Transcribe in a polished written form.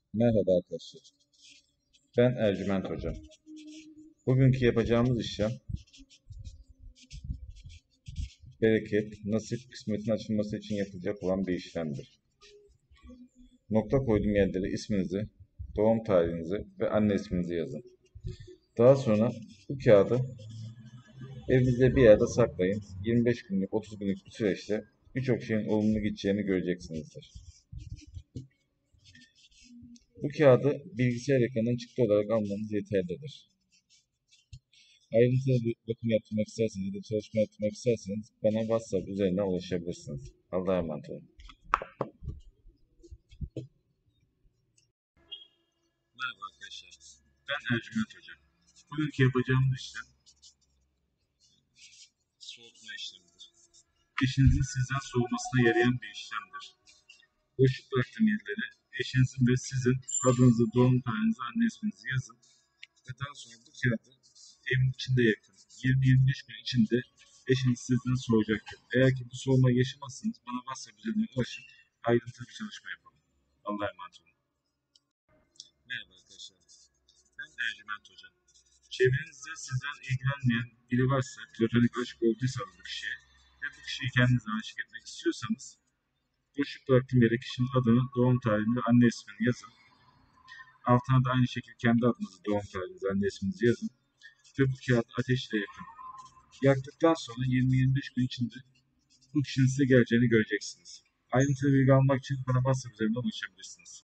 Merhaba arkadaşlar. Ben Ercüment Hoca. Bugünkü yapacağımız işlem bereket, nasip, kısmetin açılması için yapılacak olan bir işlemdir. Nokta koyduğum yerlere isminizi, doğum tarihinizi ve anne isminizi yazın. Daha sonra bu kağıdı evinizde bir yerde saklayın. 25 günlük, 30 günlük bir süreçte birçok şeyin olumlu gideceğini göreceksinizdir. Bu kağıdı bilgisayar ekranından çıktı olarak almanız yeterlidir. Ayrıntılı bir bakım yaptırmak isterseniz ya da çalışma yaptırmak isterseniz bana WhatsApp üzerinden ulaşabilirsiniz. Allah'a emanet olun. Merhaba arkadaşlar. Ben Ercüment Hoca. Bugünkü yapacağımız işlem soğutma işlemidir. Eşinizin sizden soğumasına yarayan bir işlemdir. Boşluk bıraktığım yerlere eşinizin ve sizin adınızı, doğum tarihinizi, anne isminizi yazın. Ve daha sonra bu kağıdı evin içinde yakın. 20-25 gün içinde eşiniz sizden soğuyacaktır. Eğer ki bu soğumayı yaşamazsanız bana WhatsApp üzerinden ulaşın. Ayrıntılı bir çalışma yapalım. Allah'a emanet olun. Merhaba arkadaşlar. Ben Ercüment Hoca. Çevrenizde sizden ilgilenmeyen biri varsa, platonik aşık olduysanız bu kişiye ve bu kişiyi kendinize aşık etmek istiyorsanız boşluk bıraktığım yere kişinin adını, doğum tarihini ve anne ismini yazın. Altına da aynı şekilde kendi adınızı, doğum tarihinizi, anne isminizi yazın. Ve bu kağıt ateşle yakın. Yaktıktan sonra 20-25 gün içinde bu kişinin size geleceğini göreceksiniz. Ayrıntılı bilgi almak için bana WhatsApp üzerinden ulaşabilirsiniz.